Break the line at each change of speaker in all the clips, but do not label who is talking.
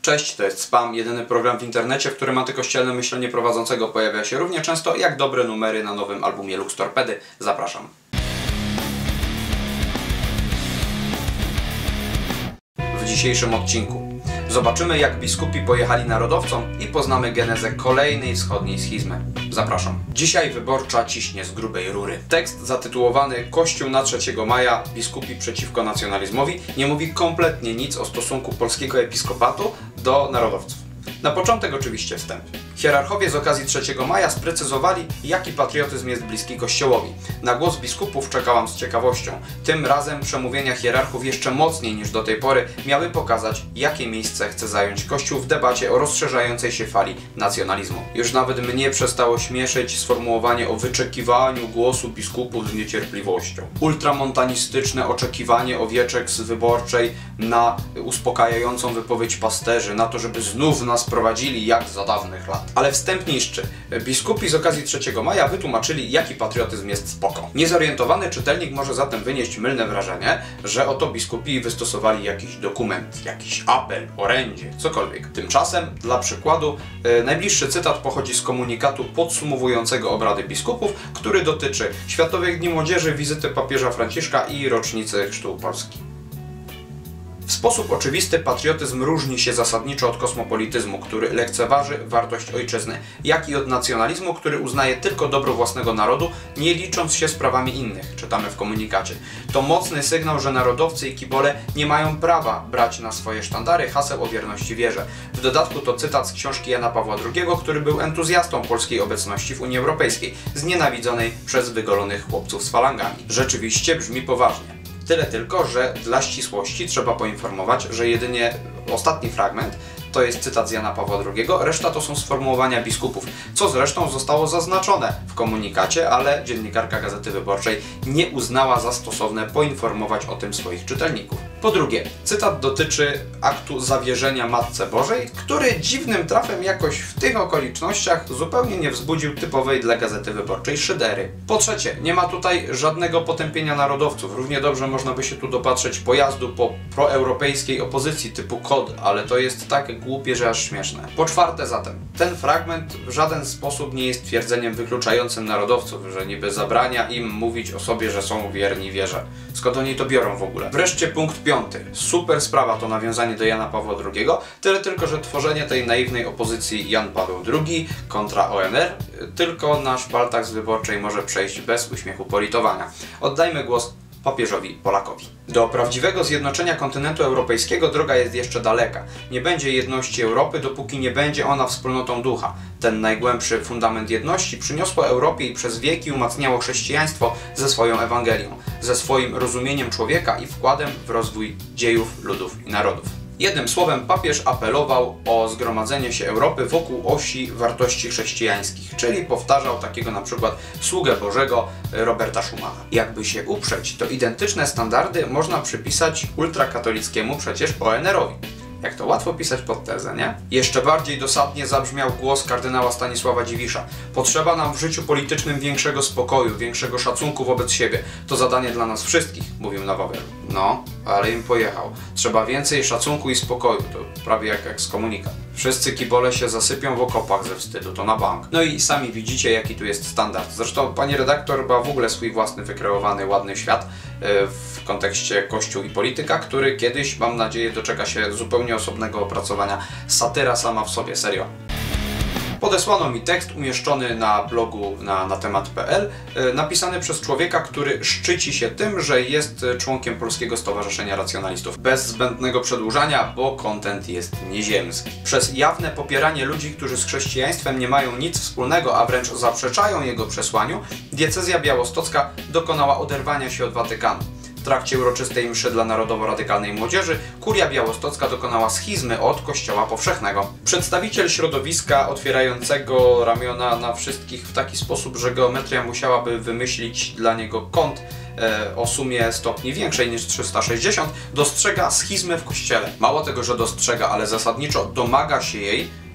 Cześć, to jest Spam, jedyny program w internecie, w którym antykościelne myślenie prowadzącego pojawia się równie często jak dobre numery na nowym albumie Lux Torpedy. Zapraszam. W dzisiejszym odcinku zobaczymy, jak biskupi pojechali narodowcom i poznamy genezę kolejnej wschodniej schizmy. Zapraszam. Dzisiaj wyborcza ciśnie z grubej rury. Tekst zatytułowany Kościół na 3 maja, biskupi przeciwko nacjonalizmowi nie mówi kompletnie nic o stosunku polskiego episkopatu do narodowców. Na początek oczywiście wstęp. Hierarchowie z okazji 3 maja sprecyzowali, jaki patriotyzm jest bliski Kościołowi. Na głos biskupów czekałam z ciekawością. Tym razem przemówienia hierarchów jeszcze mocniej niż do tej pory miały pokazać, jakie miejsce chce zająć Kościół w debacie o rozszerzającej się fali nacjonalizmu. Już nawet mnie przestało śmieszyć sformułowanie o wyczekiwaniu głosu biskupów z niecierpliwością. Ultramontanistyczne oczekiwanie owieczek z Wyborczej na uspokajającą wypowiedź pasterzy, na to, żeby znów nas prowadzili jak za dawnych lat. Ale wstęp niszczy. Biskupi z okazji 3 maja wytłumaczyli, jaki patriotyzm jest spoko. Niezorientowany czytelnik może zatem wynieść mylne wrażenie, że oto biskupi wystosowali jakiś dokument, jakiś apel, orędzie, cokolwiek. Tymczasem, dla przykładu, najbliższy cytat pochodzi z komunikatu podsumowującego obrady biskupów, który dotyczy Światowych Dni Młodzieży, wizyty papieża Franciszka i rocznicy Chrztu Polski. W sposób oczywisty patriotyzm różni się zasadniczo od kosmopolityzmu, który lekceważy wartość ojczyzny, jak i od nacjonalizmu, który uznaje tylko dobro własnego narodu, nie licząc się z prawami innych, czytamy w komunikacie. To mocny sygnał, że narodowcy i kibole nie mają prawa brać na swoje sztandary haseł o wierności wierze. W dodatku to cytat z książki Jana Pawła II, który był entuzjastą polskiej obecności w Unii Europejskiej, znienawidzonej przez wygolonych chłopców z falangami. Rzeczywiście brzmi poważnie. Tyle tylko, że dla ścisłości trzeba poinformować, że jedynie ostatni fragment to jest cytat z Jana Pawła II, reszta to są sformułowania biskupów, co zresztą zostało zaznaczone w komunikacie, ale dziennikarka Gazety Wyborczej nie uznała za stosowne poinformować o tym swoich czytelników. Po drugie, cytat dotyczy aktu zawierzenia Matce Bożej, który dziwnym trafem jakoś w tych okolicznościach zupełnie nie wzbudził typowej dla Gazety Wyborczej szydery. Po trzecie, nie ma tutaj żadnego potępienia narodowców. Równie dobrze można by się tu dopatrzeć pojazdu po proeuropejskiej opozycji typu KOD, ale to jest tak głupie, że aż śmieszne. Po czwarte zatem, ten fragment w żaden sposób nie jest twierdzeniem wykluczającym narodowców, że niby zabrania im mówić o sobie, że są wierni wierze. Skąd oni to biorą w ogóle? Wreszcie punkt 5. Super sprawa to nawiązanie do Jana Pawła II, tyle tylko, że tworzenie tej naiwnej opozycji Jan Paweł II kontra ONR tylko na szpaltach z Wyborczej może przejść bez uśmiechu politowania. Oddajmy głos papieżowi Polakowi. Do prawdziwego zjednoczenia kontynentu europejskiego droga jest jeszcze daleka. Nie będzie jedności Europy, dopóki nie będzie ona wspólnotą ducha. Ten najgłębszy fundament jedności przyniosło Europie i przez wieki umacniało chrześcijaństwo ze swoją Ewangelią, ze swoim rozumieniem człowieka i wkładem w rozwój dziejów, ludów i narodów. Jednym słowem papież apelował o zgromadzenie się Europy wokół osi wartości chrześcijańskich, czyli powtarzał takiego na przykład sługę Bożego Roberta Schumana. Jakby się uprzeć, to identyczne standardy można przypisać ultrakatolickiemu przecież ONR-owi. Jak to łatwo pisać pod tezę, nie? Jeszcze bardziej dosadnie zabrzmiał głos kardynała Stanisława Dziwisza. Potrzeba nam w życiu politycznym większego spokoju, większego szacunku wobec siebie. To zadanie dla nas wszystkich, mówił na Wawelu. No, ale im pojechał. Trzeba więcej szacunku i spokoju, to prawie jak z komunikat. Wszyscy kibole się zasypią w okopach ze wstydu, to na bank. No i sami widzicie, jaki tu jest standard. Zresztą pani redaktor ma w ogóle swój własny wykreowany, ładny świat w kontekście Kościół i polityka, który kiedyś, mam nadzieję, doczeka się zupełnie osobnego opracowania. Satyra sama w sobie, serio. Podesłano mi tekst umieszczony na blogu na temat.pl, napisany przez człowieka, który szczyci się tym, że jest członkiem Polskiego Stowarzyszenia Racjonalistów. Bez zbędnego przedłużania, bo kontent jest nieziemski. Przez jawne popieranie ludzi, którzy z chrześcijaństwem nie mają nic wspólnego, a wręcz zaprzeczają jego przesłaniu, diecezja białostocka dokonała oderwania się od Watykanu. W trakcie uroczystej mszy dla narodowo-radykalnej młodzieży kuria białostocka dokonała schizmy od Kościoła Powszechnego. Przedstawiciel środowiska otwierającego ramiona na wszystkich w taki sposób, że geometria musiałaby wymyślić dla niego kąt o sumie stopni większej niż 360, dostrzega schizmę w Kościele. Mało tego, że dostrzega, ale zasadniczo domaga się jej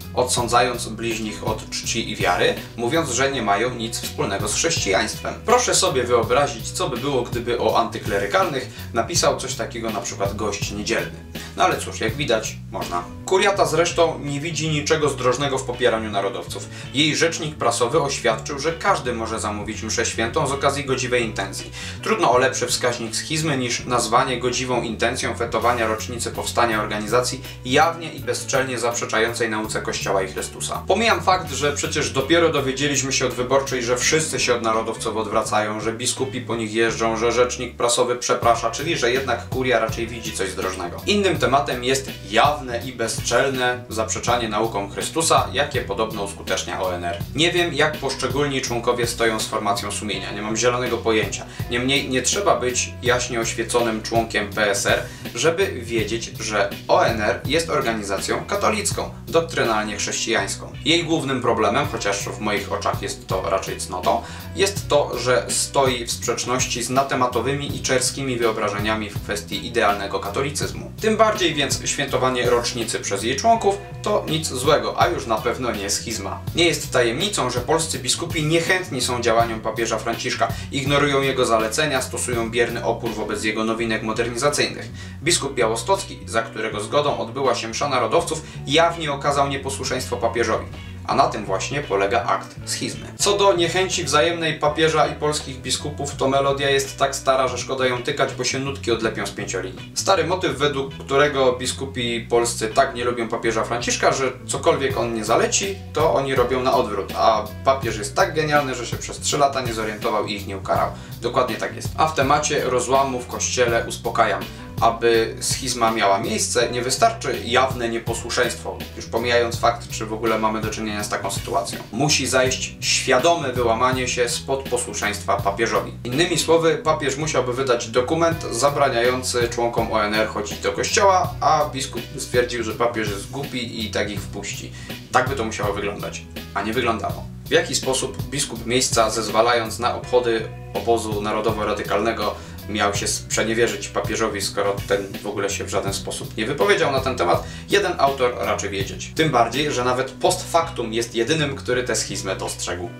odsądzając bliźnich od czci i wiary, mówiąc, że nie mają nic wspólnego z chrześcijaństwem. Proszę sobie wyobrazić, co by było, gdyby o antyklerykalnych napisał coś takiego na przykład gość niedzielny. No ale cóż, jak widać, można. Kuria ta zresztą nie widzi niczego zdrożnego w popieraniu narodowców. Jej rzecznik prasowy oświadczył, że każdy może zamówić mszę świętą z okazji godziwej intencji. Trudno o lepszy wskaźnik schizmy niż nazwanie godziwą intencją fetowania rocznicy powstania organizacji jawnie i bezczelnie zaprzeczającej nauce Kościoła i Chrystusa. Pomijam fakt, że przecież dopiero dowiedzieliśmy się od Wyborczej, że wszyscy się od narodowców odwracają, że biskupi po nich jeżdżą, że rzecznik prasowy przeprasza, czyli że jednak kuria raczej widzi coś zdrożnego. Innym tematem jest jawne i bezczelne zaprzeczanie naukom Chrystusa, jakie podobno uskutecznia ONR. Nie wiem, jak poszczególni członkowie stoją z formacją sumienia, nie mam zielonego pojęcia. Niemniej nie trzeba być jaśnie oświeconym członkiem PSR, żeby wiedzieć, że ONR jest organizacją katolicką, doktrynalnie chrześcijańską. Jej głównym problemem, chociaż w moich oczach jest to raczej cnotą, jest to, że stoi w sprzeczności z natematowymi i czerskimi wyobrażeniami w kwestii idealnego katolicyzmu. Tym bardziej więc świętowanie rocznicy przez jej członków to nic złego, a już na pewno nie schizma. Nie jest tajemnicą, że polscy biskupi niechętni są działaniom papieża Franciszka, ignorują jego zalecenia, stosują bierny opór wobec jego nowinek modernizacyjnych. Biskup białostocki, za którego zgodą odbyła się msza narodowców, jawnie okazał nieposłuszeństwo papieżowi. A na tym właśnie polega akt schizmy. Co do niechęci wzajemnej papieża i polskich biskupów, to melodia jest tak stara, że szkoda ją tykać, bo się nutki odlepią z pięciolinii. Stary motyw, według którego biskupi polscy tak nie lubią papieża Franciszka, że cokolwiek on nie zaleci, to oni robią na odwrót, a papież jest tak genialny, że się przez 3 lata nie zorientował i ich nie ukarał. Dokładnie tak jest. A w temacie rozłamu w kościele uspokajam. Aby schizma miała miejsce, nie wystarczy jawne nieposłuszeństwo, już pomijając fakt, czy w ogóle mamy do czynienia z taką sytuacją. Musi zajść świadome wyłamanie się spod posłuszeństwa papieżowi. Innymi słowy, papież musiałby wydać dokument zabraniający członkom ONR chodzić do kościoła, a biskup stwierdził, że papież jest głupi i tak ich wpuści. Tak by to musiało wyglądać, a nie wyglądało. W jaki sposób biskup miejsca, zezwalając na obchody obozu narodowo-radykalnego, miał się sprzeniewierzyć papieżowi, skoro ten w ogóle się w żaden sposób nie wypowiedział na ten temat, jeden autor raczy wiedzieć. Tym bardziej, że nawet post factum jest jedynym, który tę schizmę dostrzegł.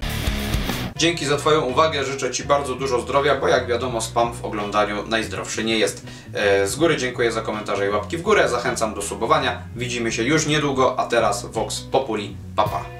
Dzięki za Twoją uwagę, życzę Ci bardzo dużo zdrowia, bo jak wiadomo spam w oglądaniu najzdrowszy nie jest. Z góry dziękuję za komentarze i łapki w górę, zachęcam do subowania. Widzimy się już niedługo, a teraz Vox Populi, pa pa.